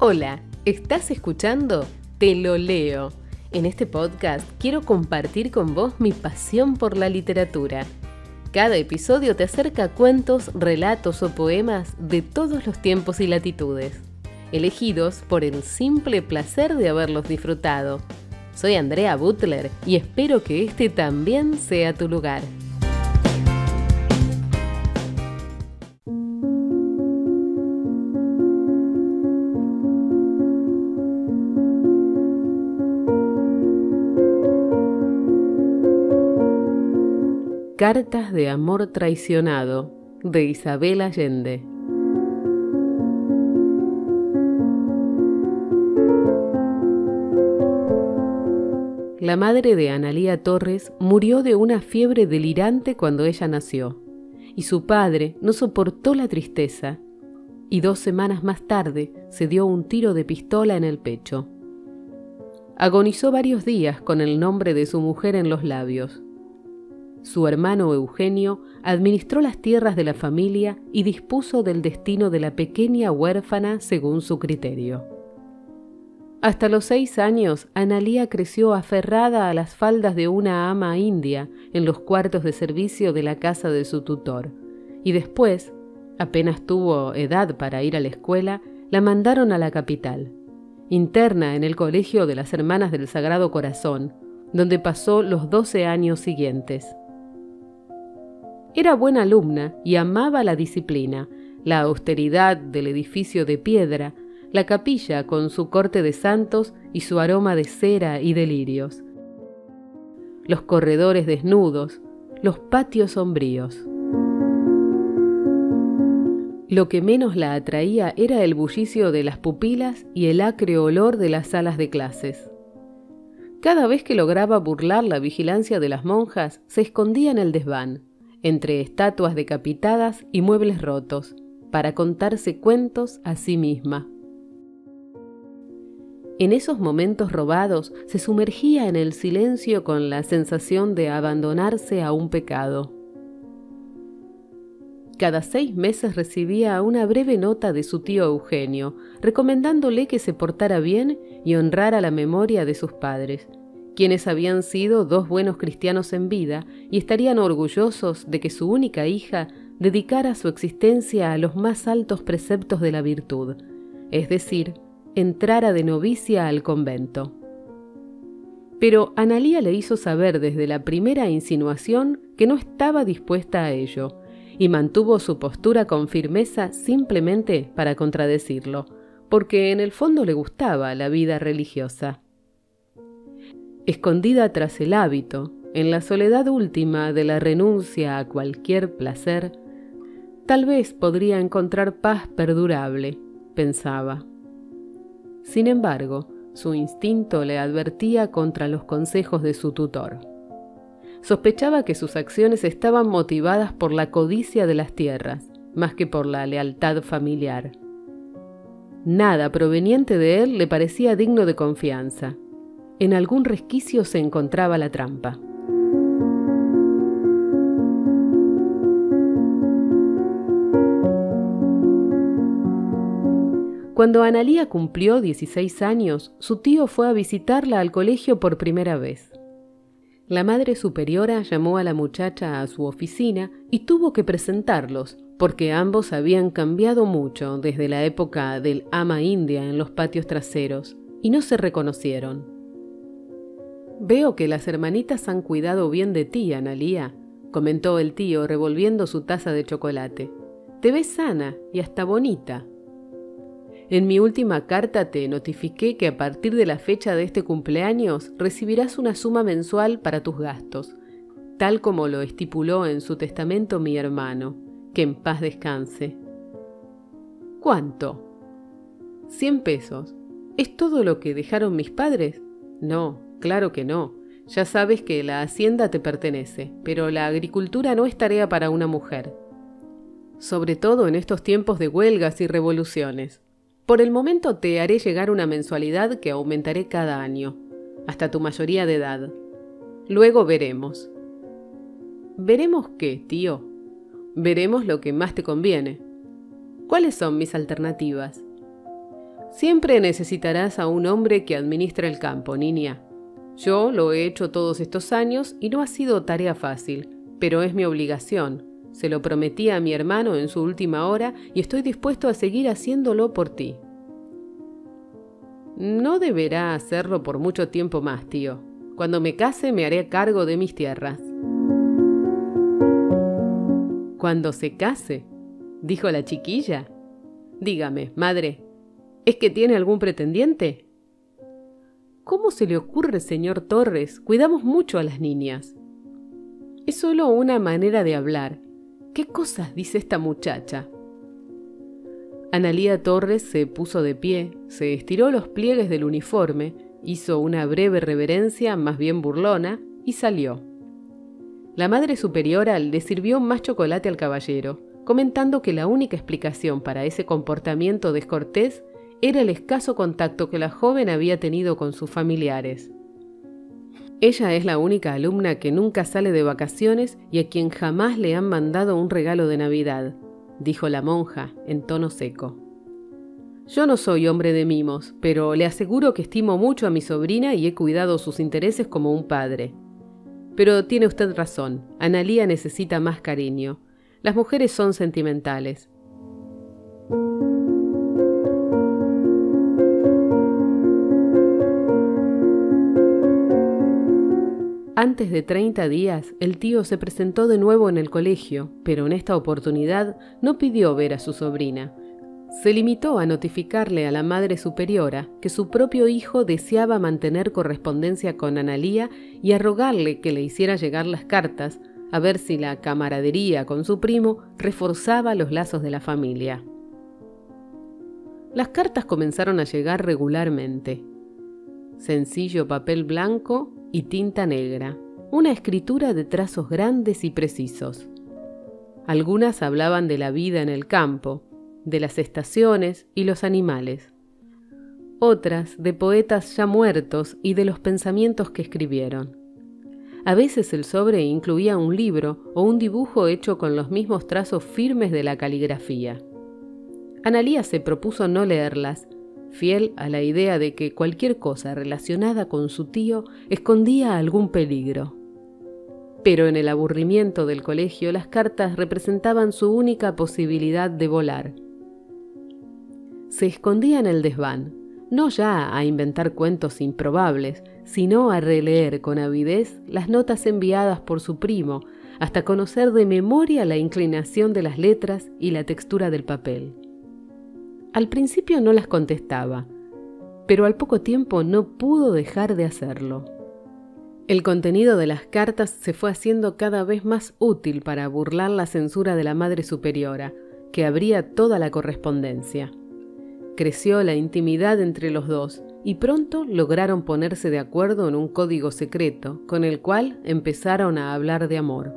Hola, ¿estás escuchando? Te lo leo. En este podcast quiero compartir con vos mi pasión por la literatura. Cada episodio te acerca cuentos, relatos o poemas de todos los tiempos y latitudes, elegidos por el simple placer de haberlos disfrutado. Soy Andrea Butler y espero que este también sea tu lugar. Cartas de amor traicionado, de Isabel Allende. La madre de Analía Torres murió de una fiebre delirante cuando ella nació, y su padre no soportó la tristeza, y 2 semanas más tarde se dio un tiro de pistola en el pecho. Agonizó varios días con el nombre de su mujer en los labios. Su hermano Eugenio administró las tierras de la familia y dispuso del destino de la pequeña huérfana según su criterio. Hasta los 6 años, Analía creció aferrada a las faldas de una ama india en los cuartos de servicio de la casa de su tutor, y después, apenas tuvo edad para ir a la escuela, la mandaron a la capital, interna en el Colegio de las Hermanas del Sagrado Corazón, donde pasó los 12 años siguientes. Era buena alumna y amaba la disciplina, la austeridad del edificio de piedra, la capilla con su corte de santos y su aroma de cera y de lirios, los corredores desnudos, los patios sombríos. Lo que menos la atraía era el bullicio de las pupilas y el acre olor de las salas de clases. Cada vez que lograba burlar la vigilancia de las monjas, se escondía en el desván, entre estatuas decapitadas y muebles rotos, para contarse cuentos a sí misma. En esos momentos robados se sumergía en el silencio con la sensación de abandonarse a un pecado. Cada 6 meses recibía una breve nota de su tío Eugenio, recomendándole que se portara bien y honrara la memoria de sus padres, quienes habían sido 2 buenos cristianos en vida y estarían orgullosos de que su única hija dedicara su existencia a los más altos preceptos de la virtud, es decir, entrara de novicia al convento. Pero Analía le hizo saber desde la primera insinuación que no estaba dispuesta a ello, y mantuvo su postura con firmeza simplemente para contradecirlo, porque en el fondo le gustaba la vida religiosa. Escondida tras el hábito, en la soledad última de la renuncia a cualquier placer, tal vez podría encontrar paz perdurable, pensaba. Sin embargo, su instinto le advertía contra los consejos de su tutor. Sospechaba que sus acciones estaban motivadas por la codicia de las tierras, más que por la lealtad familiar. Nada proveniente de él le parecía digno de confianza. En algún resquicio se encontraba la trampa. Cuando Analía cumplió 16 años, su tío fue a visitarla al colegio por primera vez. La madre superiora llamó a la muchacha a su oficina y tuvo que presentarlos, porque ambos habían cambiado mucho desde la época del ama india en los patios traseros, y no se reconocieron. «Veo que las hermanitas han cuidado bien de ti, Analía», comentó el tío revolviendo su taza de chocolate. «Te ves sana y hasta bonita. En mi última carta te notifiqué que a partir de la fecha de este cumpleaños recibirás una suma mensual para tus gastos, tal como lo estipuló en su testamento mi hermano, que en paz descanse». «¿Cuánto?» «100 pesos. ¿Es todo lo que dejaron mis padres?» «No, claro que no. Ya sabes que la hacienda te pertenece, pero la agricultura no es tarea para una mujer. Sobre todo en estos tiempos de huelgas y revoluciones. Por el momento te haré llegar una mensualidad que aumentaré cada año, hasta tu mayoría de edad. Luego veremos». «¿Veremos qué, tío?» «Veremos lo que más te conviene». «¿Cuáles son mis alternativas?» Siempre necesitarás a un hombre que administre el campo, niña. Yo lo he hecho todos estos años y no ha sido tarea fácil, pero es mi obligación. Se lo prometí a mi hermano en su última hora y estoy dispuesto a seguir haciéndolo por ti. No deberá hacerlo por mucho tiempo más, tío. Cuando me case me haré cargo de mis tierras. ¿Cuando se case?, dijo la chiquilla. Dígame, madre, ¿es que tiene algún pretendiente? ¿Cómo se le ocurre, señor Torres? Cuidamos mucho a las niñas. Es solo una manera de hablar. ¿Qué cosas dice esta muchacha? Analía Torres se puso de pie, se estiró los pliegues del uniforme, hizo una breve reverencia, más bien burlona, y salió. La madre superiora le sirvió más chocolate al caballero, comentando que la única explicación para ese comportamiento descortés era el escaso contacto que la joven había tenido con sus familiares. Ella es la única alumna que nunca sale de vacaciones y a quien jamás le han mandado un regalo de Navidad, dijo la monja en tono seco. Yo no soy hombre de mimos, pero le aseguro que estimo mucho a mi sobrina y he cuidado sus intereses como un padre. Pero tiene usted razón, Analía necesita más cariño. Las mujeres son sentimentales. Antes de 30 días, el tío se presentó de nuevo en el colegio, pero en esta oportunidad no pidió ver a su sobrina. Se limitó a notificarle a la madre superiora que su propio hijo deseaba mantener correspondencia con Analía y a rogarle que le hiciera llegar las cartas, a ver si la camaradería con su primo reforzaba los lazos de la familia. Las cartas comenzaron a llegar regularmente. Sencillo papel blanco y tinta negra, una escritura de trazos grandes y precisos. Algunas hablaban de la vida en el campo, de las estaciones y los animales. Otras de poetas ya muertos y de los pensamientos que escribieron. A veces el sobre incluía un libro o un dibujo hecho con los mismos trazos firmes de la caligrafía. Analía se propuso no leerlas, fiel a la idea de que cualquier cosa relacionada con su tío escondía algún peligro. Pero en el aburrimiento del colegio las cartas representaban su única posibilidad de volar. Se escondía en el desván, no ya a inventar cuentos improbables, sino a releer con avidez las notas enviadas por su primo, hasta conocer de memoria la inclinación de las letras y la textura del papel. Al principio no las contestaba, pero al poco tiempo no pudo dejar de hacerlo. El contenido de las cartas se fue haciendo cada vez más útil para burlar la censura de la madre superiora, que abría toda la correspondencia. Creció la intimidad entre los dos y pronto lograron ponerse de acuerdo en un código secreto, con el cual empezaron a hablar de amor.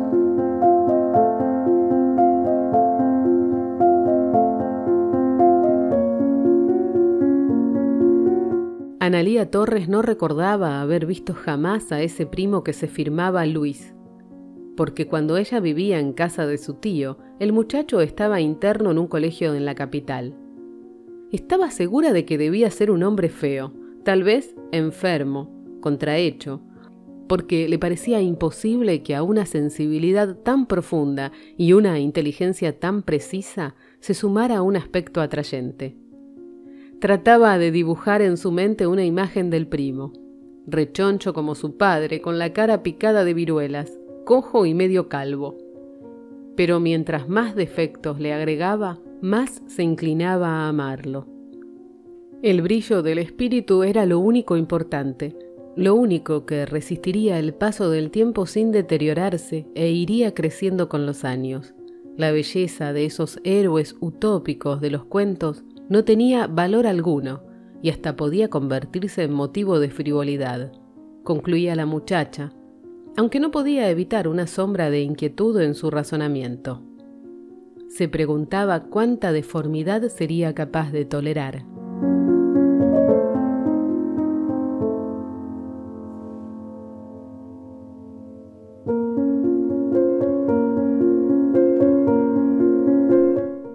Analía Torres no recordaba haber visto jamás a ese primo que se firmaba Luis, porque cuando ella vivía en casa de su tío, el muchacho estaba interno en un colegio en la capital. Estaba segura de que debía ser un hombre feo, tal vez enfermo, contrahecho, porque le parecía imposible que a una sensibilidad tan profunda y una inteligencia tan precisa se sumara un aspecto atrayente. Trataba de dibujar en su mente una imagen del primo, rechoncho como su padre, con la cara picada de viruelas, cojo y medio calvo. Pero mientras más defectos le agregaba, más se inclinaba a amarlo. El brillo del espíritu era lo único importante, lo único que resistiría el paso del tiempo sin deteriorarse e iría creciendo con los años. La belleza de esos héroes utópicos de los cuentos no tenía valor alguno y hasta podía convertirse en motivo de frivolidad, concluía la muchacha, aunque no podía evitar una sombra de inquietud en su razonamiento. Se preguntaba cuánta deformidad sería capaz de tolerar.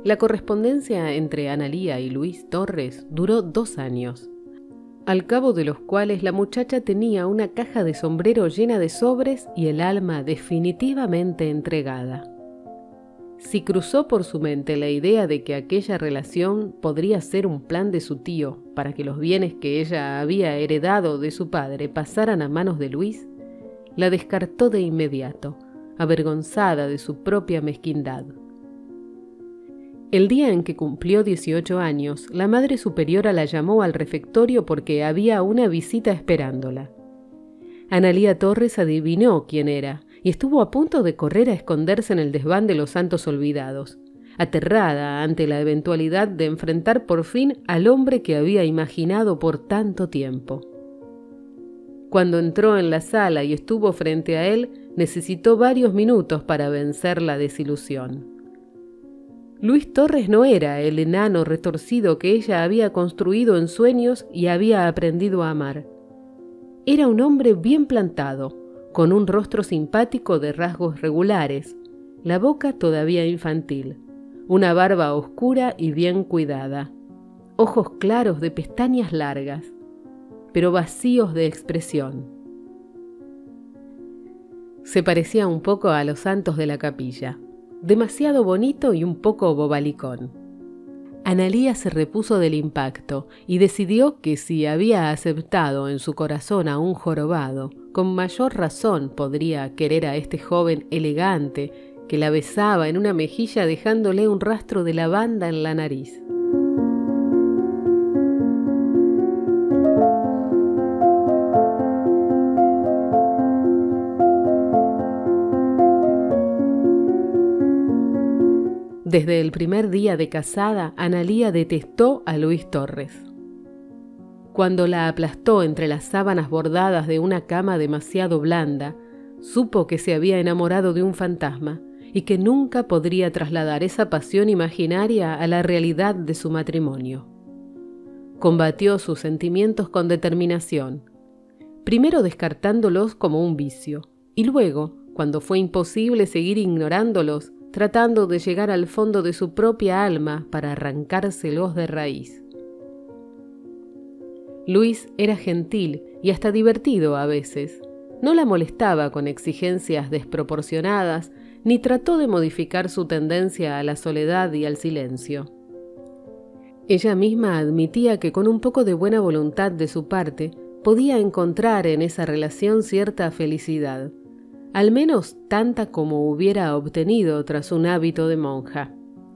La correspondencia entre Analía y Luis Torres duró 2 años, al cabo de los cuales la muchacha tenía una caja de sombrero llena de sobres y el alma definitivamente entregada. Si cruzó por su mente la idea de que aquella relación podría ser un plan de su tío para que los bienes que ella había heredado de su padre pasaran a manos de Luis, la descartó de inmediato, avergonzada de su propia mezquindad. El día en que cumplió 18 años, la Madre Superiora la llamó al refectorio porque había una visita esperándola. Analía Torres adivinó quién era y estuvo a punto de correr a esconderse en el desván de los Santos Olvidados, aterrada ante la eventualidad de enfrentar por fin al hombre que había imaginado por tanto tiempo. Cuando entró en la sala y estuvo frente a él, necesitó varios minutos para vencer la desilusión. Luis Torres no era el enano retorcido que ella había construido en sueños y había aprendido a amar. Era un hombre bien plantado, con un rostro simpático de rasgos regulares, la boca todavía infantil, una barba oscura y bien cuidada, ojos claros de pestañas largas, pero vacíos de expresión. Se parecía un poco a los santos de la capilla, demasiado bonito y un poco bobalicón. Analía se repuso del impacto y decidió que si había aceptado en su corazón a un jorobado, con mayor razón podría querer a este joven elegante que la besaba en una mejilla dejándole un rastro de lavanda en la nariz. Desde el primer día de casada, Analía detestó a Luis Torres. Cuando la aplastó entre las sábanas bordadas de una cama demasiado blanda, supo que se había enamorado de un fantasma y que nunca podría trasladar esa pasión imaginaria a la realidad de su matrimonio. Combatió sus sentimientos con determinación, primero descartándolos como un vicio, y luego, cuando fue imposible seguir ignorándolos, tratando de llegar al fondo de su propia alma para arrancárselos de raíz. Luis era gentil y hasta divertido a veces. No la molestaba con exigencias desproporcionadas, ni trató de modificar su tendencia a la soledad y al silencio. Ella misma admitía que con un poco de buena voluntad de su parte, podía encontrar en esa relación cierta felicidad, al menos tanta como hubiera obtenido tras un hábito de monja.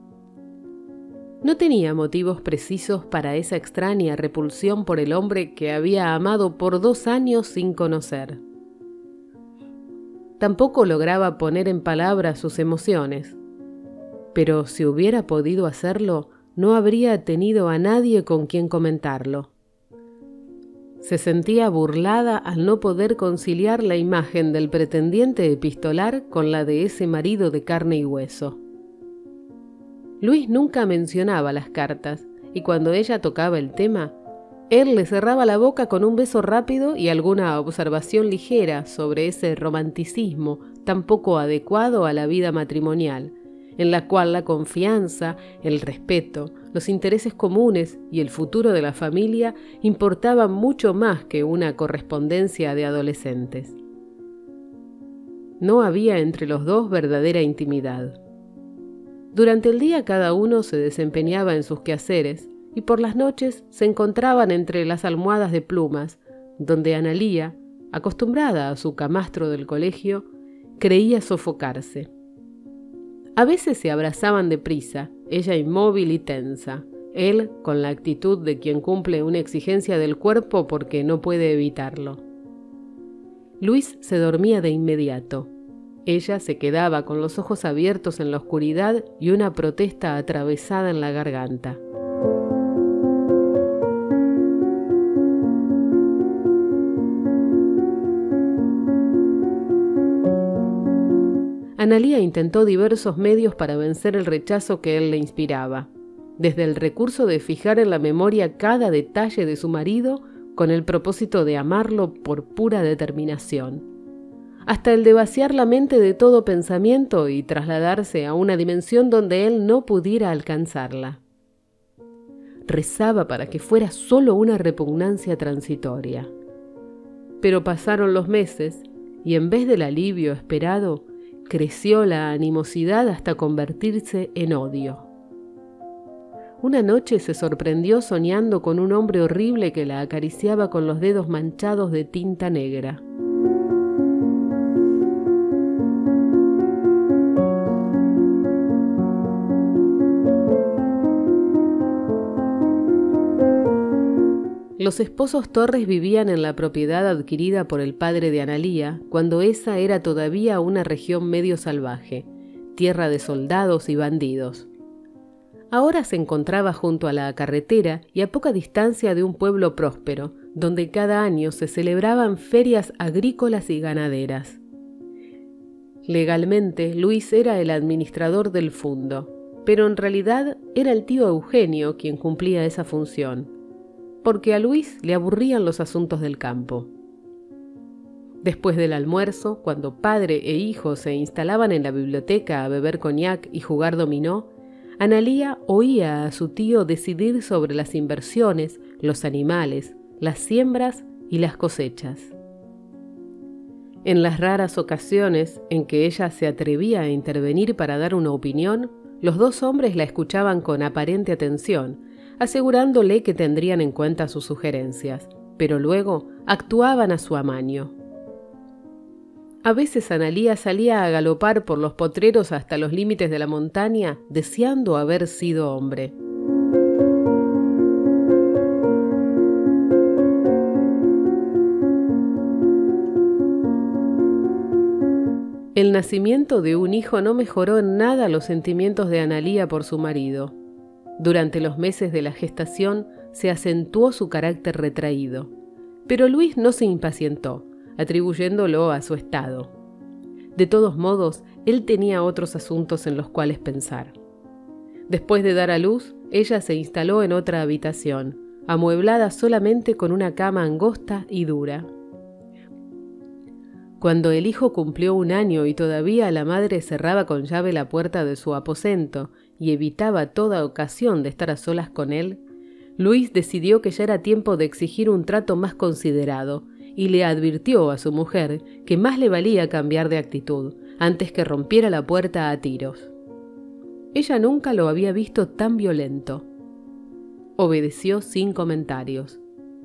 No tenía motivos precisos para esa extraña repulsión por el hombre que había amado por 2 años sin conocer. Tampoco lograba poner en palabras sus emociones, pero si hubiera podido hacerlo, no habría tenido a nadie con quien comentarlo. Se sentía burlada al no poder conciliar la imagen del pretendiente epistolar con la de ese marido de carne y hueso. Luis nunca mencionaba las cartas, y cuando ella tocaba el tema, él le cerraba la boca con un beso rápido y alguna observación ligera sobre ese romanticismo tan poco adecuado a la vida matrimonial, en la cual la confianza, el respeto, los intereses comunes y el futuro de la familia importaban mucho más que una correspondencia de adolescentes. No había entre los dos verdadera intimidad. Durante el día cada uno se desempeñaba en sus quehaceres y por las noches se encontraban entre las almohadas de plumas, donde Analía, acostumbrada a su camastro del colegio, creía sofocarse. A veces se abrazaban deprisa, ella inmóvil y tensa, él con la actitud de quien cumple una exigencia del cuerpo porque no puede evitarlo. Luis se dormía de inmediato. Ella se quedaba con los ojos abiertos en la oscuridad y una protesta atravesada en la garganta. Analía intentó diversos medios para vencer el rechazo que él le inspiraba, desde el recurso de fijar en la memoria cada detalle de su marido con el propósito de amarlo por pura determinación, hasta el de vaciar la mente de todo pensamiento y trasladarse a una dimensión donde él no pudiera alcanzarla. Rezaba para que fuera solo una repugnancia transitoria. Pero pasaron los meses y en vez del alivio esperado, creció la animosidad hasta convertirse en odio. Una noche se sorprendió soñando con un hombre horrible que la acariciaba con los dedos manchados de tinta negra. Los esposos Torres vivían en la propiedad adquirida por el padre de Analía cuando esa era todavía una región medio salvaje, tierra de soldados y bandidos. Ahora se encontraba junto a la carretera y a poca distancia de un pueblo próspero, donde cada año se celebraban ferias agrícolas y ganaderas. Legalmente, Luis era el administrador del fundo, pero en realidad era el tío Eugenio quien cumplía esa función, porque a Luis le aburrían los asuntos del campo. Después del almuerzo, cuando padre e hijo se instalaban en la biblioteca a beber coñac y jugar dominó, Analía oía a su tío decidir sobre las inversiones, los animales, las siembras y las cosechas. En las raras ocasiones en que ella se atrevía a intervenir para dar una opinión, los dos hombres la escuchaban con aparente atención, asegurándole que tendrían en cuenta sus sugerencias, pero luego actuaban a su amaño. A veces Analía salía a galopar por los potreros hasta los límites de la montaña, deseando haber sido hombre. El nacimiento de un hijo no mejoró en nada los sentimientos de Analía por su marido. Durante los meses de la gestación se acentuó su carácter retraído, pero Luis no se impacientó, atribuyéndolo a su estado. De todos modos, él tenía otros asuntos en los cuales pensar. Después de dar a luz, ella se instaló en otra habitación, amueblada solamente con una cama angosta y dura. Cuando el hijo cumplió 1 año y todavía la madre cerraba con llave la puerta de su aposento y evitaba toda ocasión de estar a solas con él, Luis decidió que ya era tiempo de exigir un trato más considerado y le advirtió a su mujer que más le valía cambiar de actitud antes que rompiera la puerta a tiros. Ella nunca lo había visto tan violento. Obedeció sin comentarios.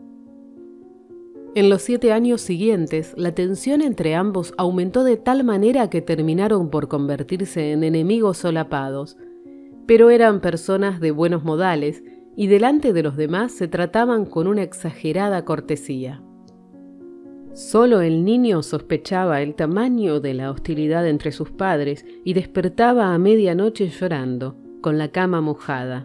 En los 7 años siguientes, la tensión entre ambos aumentó de tal manera que terminaron por convertirse en enemigos solapados, pero eran personas de buenos modales y delante de los demás se trataban con una exagerada cortesía. Solo el niño sospechaba el tamaño de la hostilidad entre sus padres y despertaba a medianoche llorando, con la cama mojada.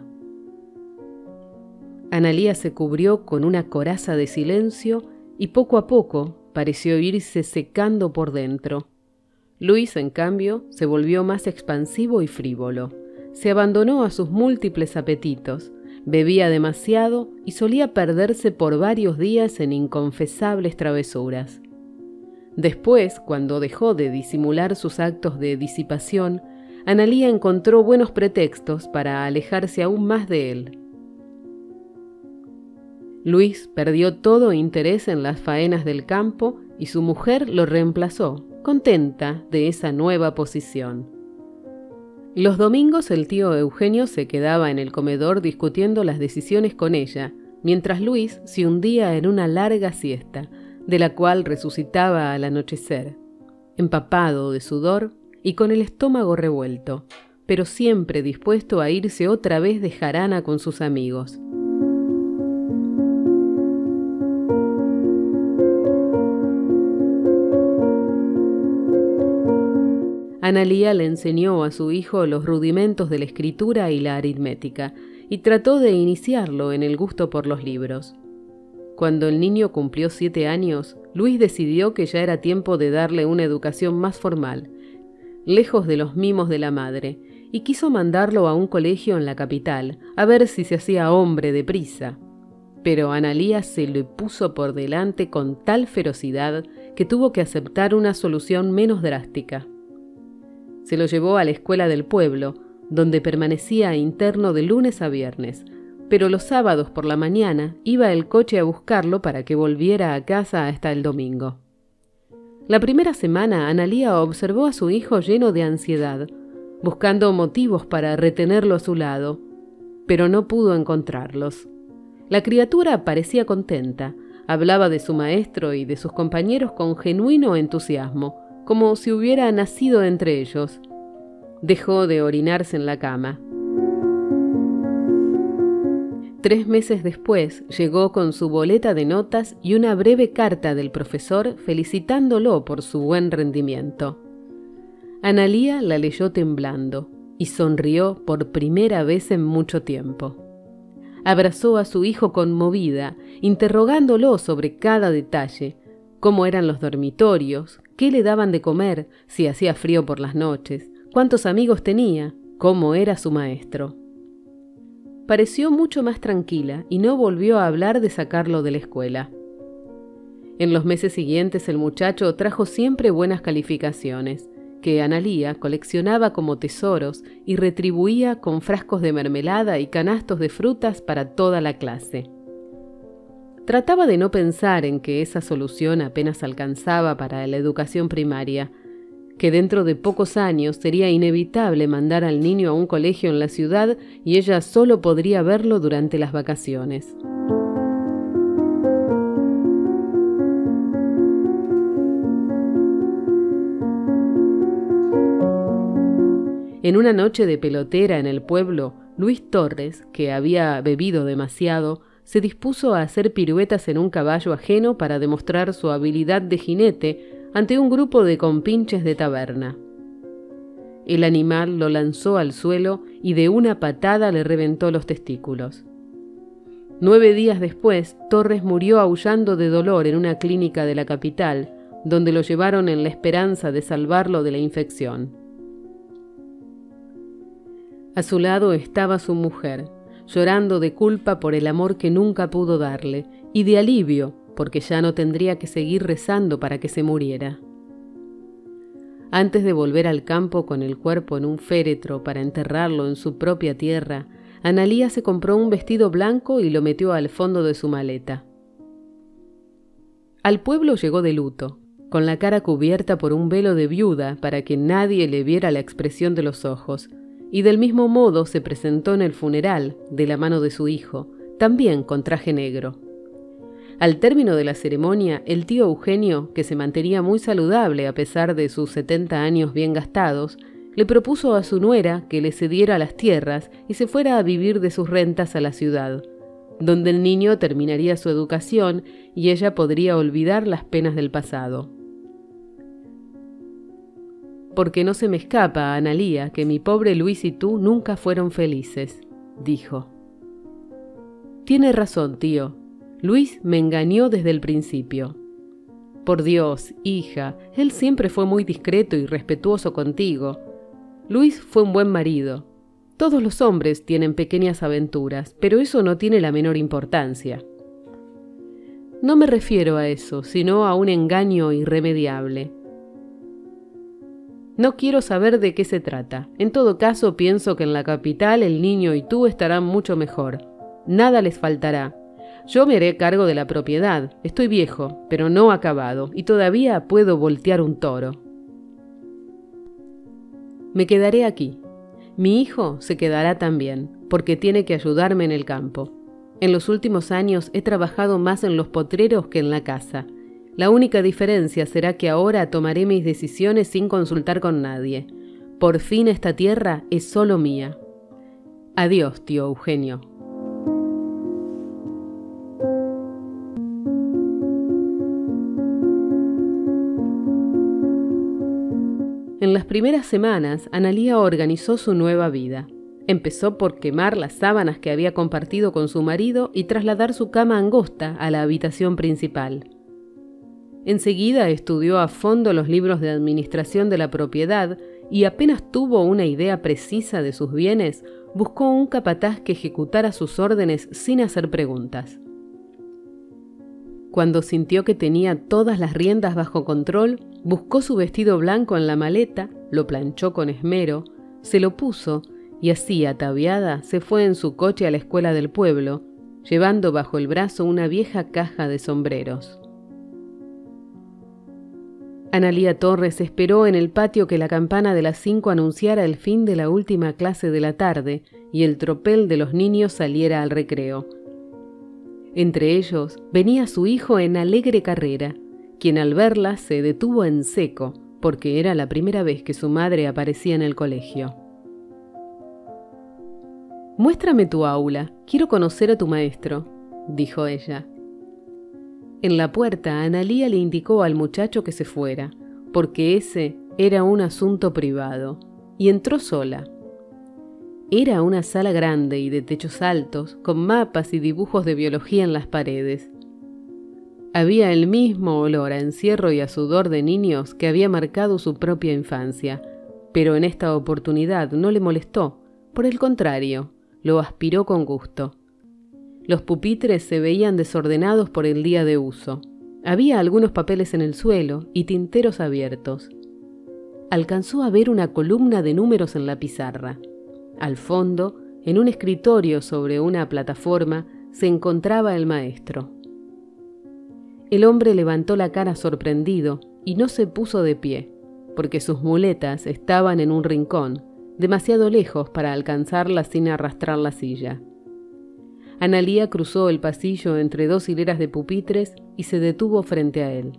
Analía se cubrió con una coraza de silencio y poco a poco pareció irse secando por dentro. Luis, en cambio, se volvió más expansivo y frívolo. Se abandonó a sus múltiples apetitos, bebía demasiado y solía perderse por varios días en inconfesables travesuras. Después, cuando dejó de disimular sus actos de disipación, Analía encontró buenos pretextos para alejarse aún más de él. Luis perdió todo interés en las faenas del campo y su mujer lo reemplazó, contenta de esa nueva posición. Los domingos el tío Eugenio se quedaba en el comedor discutiendo las decisiones con ella, mientras Luis se hundía en una larga siesta, de la cual resucitaba al anochecer, empapado de sudor y con el estómago revuelto, pero siempre dispuesto a irse otra vez de jarana con sus amigos. Analía le enseñó a su hijo los rudimentos de la escritura y la aritmética, y trató de iniciarlo en el gusto por los libros. Cuando el niño cumplió 7 años, Luis decidió que ya era tiempo de darle una educación más formal, lejos de los mimos de la madre, y quiso mandarlo a un colegio en la capital, a ver si se hacía hombre deprisa. Pero Analía se le puso por delante con tal ferocidad que tuvo que aceptar una solución menos drástica. Se lo llevó a la escuela del pueblo, donde permanecía interno de lunes a viernes, pero los sábados por la mañana iba el coche a buscarlo para que volviera a casa hasta el domingo. La primera semana, Analía observó a su hijo lleno de ansiedad, buscando motivos para retenerlo a su lado, pero no pudo encontrarlos. La criatura parecía contenta, hablaba de su maestro y de sus compañeros con genuino entusiasmo, como si hubiera nacido entre ellos. Dejó de orinarse en la cama. 3 meses después llegó con su boleta de notas y una breve carta del profesor felicitándolo por su buen rendimiento. Analía la leyó temblando y sonrió por primera vez en mucho tiempo. Abrazó a su hijo conmovida, interrogándolo sobre cada detalle, cómo eran los dormitorios, qué le daban de comer, si hacía frío por las noches, cuántos amigos tenía, cómo era su maestro. Pareció mucho más tranquila y no volvió a hablar de sacarlo de la escuela. En los meses siguientes el muchacho trajo siempre buenas calificaciones, que Analía coleccionaba como tesoros y retribuía con frascos de mermelada y canastos de frutas para toda la clase. Trataba de no pensar en que esa solución apenas alcanzaba para la educación primaria, que dentro de pocos años sería inevitable mandar al niño a un colegio en la ciudad y ella solo podría verlo durante las vacaciones. En una noche de pelotera en el pueblo, Luis Torres, que había bebido demasiado, se dispuso a hacer piruetas en un caballo ajeno para demostrar su habilidad de jinete ante un grupo de compinches de taberna. El animal lo lanzó al suelo y de una patada le reventó los testículos. 9 días después, Torres murió aullando de dolor en una clínica de la capital, donde lo llevaron en la esperanza de salvarlo de la infección. A su lado estaba su mujer, llorando de culpa por el amor que nunca pudo darle y de alivio porque ya no tendría que seguir rezando para que se muriera. Antes de volver al campo con el cuerpo en un féretro para enterrarlo en su propia tierra, Analía se compró un vestido blanco y lo metió al fondo de su maleta. Al pueblo llegó de luto, con la cara cubierta por un velo de viuda para que nadie le viera la expresión de los ojos, y del mismo modo se presentó en el funeral de la mano de su hijo, también con traje negro. Al término de la ceremonia, el tío Eugenio, que se mantenía muy saludable a pesar de sus 70 años bien gastados, le propuso a su nuera que le cediera las tierras y se fuera a vivir de sus rentas a la ciudad, donde el niño terminaría su educación y ella podría olvidar las penas del pasado. «Porque no se me escapa, Analía, que mi pobre Luis y tú nunca fueron felices», dijo. «Tiene razón, tío. Luis me engañó desde el principio. Por Dios, hija, él siempre fue muy discreto y respetuoso contigo. Luis fue un buen marido. Todos los hombres tienen pequeñas aventuras, pero eso no tiene la menor importancia». «No me refiero a eso, sino a un engaño irremediable. No quiero saber de qué se trata. En todo caso, pienso que en la capital el niño y tú estarán mucho mejor. Nada les faltará. Yo me haré cargo de la propiedad. Estoy viejo, pero no acabado, y todavía puedo voltear un toro. Me quedaré aquí. Mi hijo se quedará también, porque tiene que ayudarme en el campo. En los últimos años he trabajado más en los potreros que en la casa. La única diferencia será que ahora tomaré mis decisiones sin consultar con nadie. Por fin esta tierra es solo mía. Adiós, tío Eugenio». En las primeras semanas, Analía organizó su nueva vida. Empezó por quemar las sábanas que había compartido con su marido y trasladar su cama angosta a la habitación principal. Enseguida estudió a fondo los libros de administración de la propiedad y apenas tuvo una idea precisa de sus bienes, buscó un capataz que ejecutara sus órdenes sin hacer preguntas. Cuando sintió que tenía todas las riendas bajo control, buscó su vestido blanco en la maleta, lo planchó con esmero, se lo puso y así, ataviada, se fue en su coche a la escuela del pueblo, llevando bajo el brazo una vieja caja de sombreros. Analía Torres esperó en el patio que la campana de las 5 anunciara el fin de la última clase de la tarde y el tropel de los niños saliera al recreo. Entre ellos venía su hijo en alegre carrera, quien al verla se detuvo en seco, porque era la primera vez que su madre aparecía en el colegio. «Muéstrame tu aula, quiero conocer a tu maestro», dijo ella. En la puerta, Analía le indicó al muchacho que se fuera, porque ese era un asunto privado, y entró sola. Era una sala grande y de techos altos, con mapas y dibujos de biología en las paredes. Había el mismo olor a encierro y a sudor de niños que había marcado su propia infancia, pero en esta oportunidad no le molestó, por el contrario, lo aspiró con gusto. Los pupitres se veían desordenados por el día de uso. Había algunos papeles en el suelo y tinteros abiertos. Alcanzó a ver una columna de números en la pizarra. Al fondo, en un escritorio sobre una plataforma, se encontraba el maestro. El hombre levantó la cara sorprendido y no se puso de pie, porque sus muletas estaban en un rincón, demasiado lejos para alcanzarlas sin arrastrar la silla. Analía cruzó el pasillo entre 2 hileras de pupitres y se detuvo frente a él.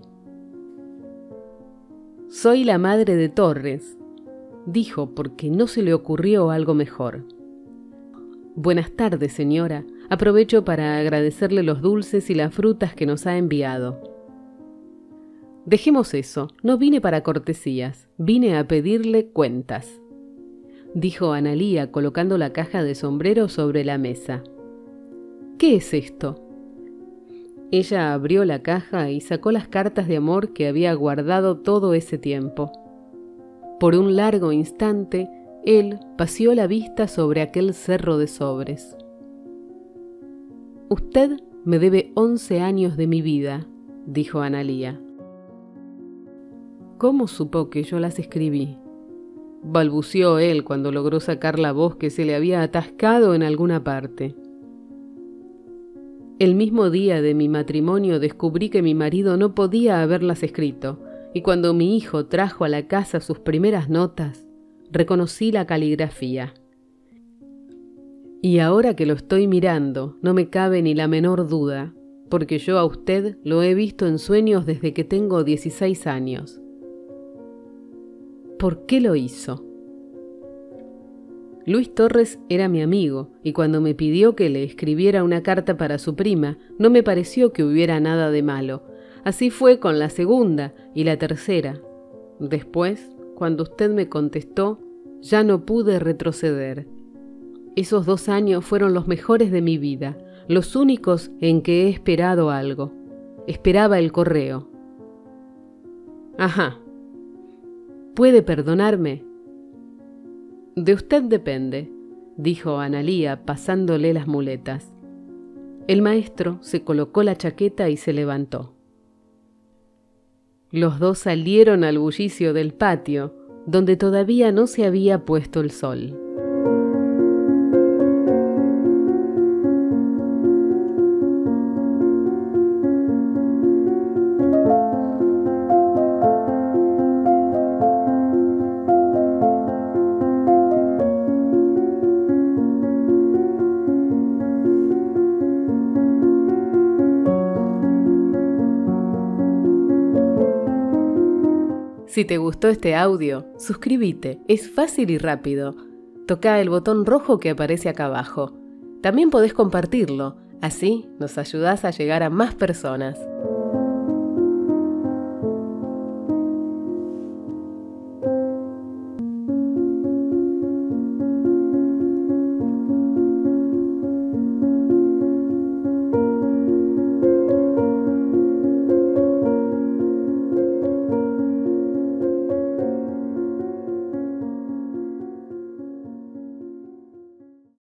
«Soy la madre de Torres», dijo porque no se le ocurrió algo mejor. «Buenas tardes, señora. Aprovecho para agradecerle los dulces y las frutas que nos ha enviado». «Dejemos eso. No vine para cortesías. Vine a pedirle cuentas», dijo Analía colocando la caja de sombreros sobre la mesa. «¿Qué es esto?». Ella abrió la caja y sacó las cartas de amor que había guardado todo ese tiempo. Por un largo instante, él paseó la vista sobre aquel cerro de sobres. «Usted me debe 11 años de mi vida», dijo Analía. «¿Cómo supo que yo las escribí?», balbuceó él cuando logró sacar la voz que se le había atascado en alguna parte. «El mismo día de mi matrimonio descubrí que mi marido no podía haberlas escrito, y cuando mi hijo trajo a la casa sus primeras notas, reconocí la caligrafía. Y ahora que lo estoy mirando, no me cabe ni la menor duda, porque yo a usted lo he visto en sueños desde que tengo 16 años. ¿Por qué lo hizo?». Luis Torres era mi amigo, y cuando me pidió que le escribiera una carta para su prima, no me pareció que hubiera nada de malo. Así fue con la segunda y la tercera. Después, cuando usted me contestó, ya no pude retroceder. Esos 2 años fueron los mejores de mi vida, los únicos en que he esperado algo. Esperaba el correo. «Ajá. ¿Puede perdonarme?». «De usted depende», dijo Analía pasándole las muletas. El maestro se colocó la chaqueta y se levantó. Los dos salieron al bullicio del patio, donde todavía no se había puesto el sol. Si te gustó este audio, suscríbete, es fácil y rápido. Toca el botón rojo que aparece acá abajo. También podés compartirlo, así nos ayudás a llegar a más personas.